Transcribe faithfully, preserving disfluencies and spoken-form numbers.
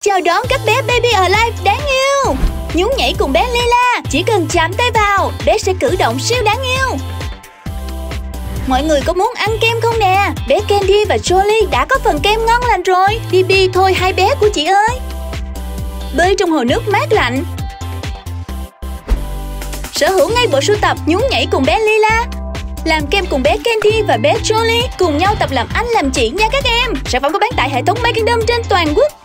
Chào đón các bé Baby Alive đáng yêu. Nhún nhảy cùng bé Lila, chỉ cần chạm tay vào, bé sẽ cử động siêu đáng yêu. Mọi người có muốn ăn kem không nè? Bé Candy và Jolie đã có phần kem ngon lành rồi. Bibi thôi hai bé của chị ơi. Bơi trong hồ nước mát lạnh. Sở hữu ngay bộ sưu tập nhún nhảy cùng bé Lila. Làm kem cùng bé Candy và bé Jolie. Cùng nhau tập làm anh làm chị nha các em. Sản phẩm có bán tại hệ thống Making Dome trên toàn quốc.